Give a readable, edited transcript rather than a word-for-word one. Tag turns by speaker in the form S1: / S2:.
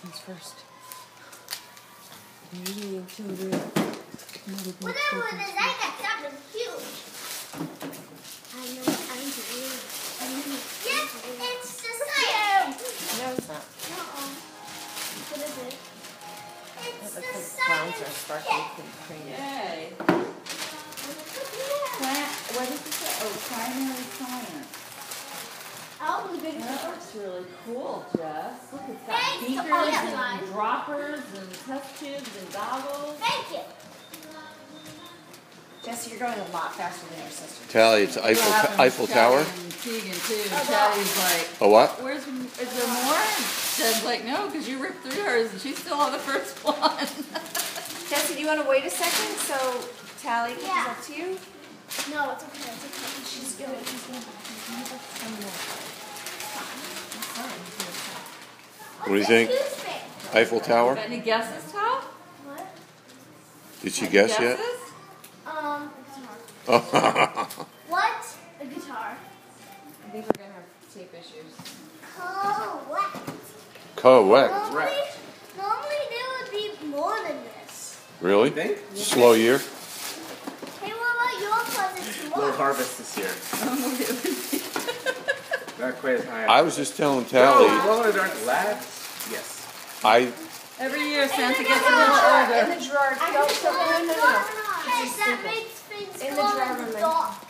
S1: things first. Usually until the
S2: whatever it is, I got something huge. I know, I'm doing. Yes, it's the same.
S1: No, it's not.
S2: What is it? It's
S1: It
S2: the
S1: looks like clowns are sparkly cream.
S3: Yay. What is this? Oh, primary science.
S2: Oh, the big
S3: That looks really cool, Jess. Look, it's got
S2: Thanks.
S3: beakers
S2: Oh, yeah,
S3: and droppers and test tubes and goggles.
S2: Thank you.
S1: Jesse, you're going a lot faster than your sister.
S4: Tally, it's Eiffel Tower.
S3: And Keegan too. Teddy's like,
S4: A what?
S3: is there more? And Jed's like, no, because you ripped through hers and she's still on the first one.
S1: Jesse, do you want to wait a second so Tally comes
S2: Yeah.
S1: up to you?
S2: No, it's okay. It's okay. She's good.
S4: What do you think? Eiffel Tower?
S3: Got any guesses, Tal?
S2: What?
S4: Did she guess yet?
S3: Guesses?
S2: A guitar. What? A guitar.
S1: I think we're going to have tape issues.
S4: Correct.
S2: Normally there would be more than this.
S4: Really? Slow year?
S2: Hey, what about your presents?
S5: Low harvest this year. Not quite as high.
S4: I was just telling Tally,
S5: Glow in the dark labs? Yes.
S3: Every year Santa gets a little older.
S1: In the drawer. No.
S2: Yes, that makes things
S1: In the
S2: glow
S1: drawer,
S2: in the
S1: remember?
S2: dark.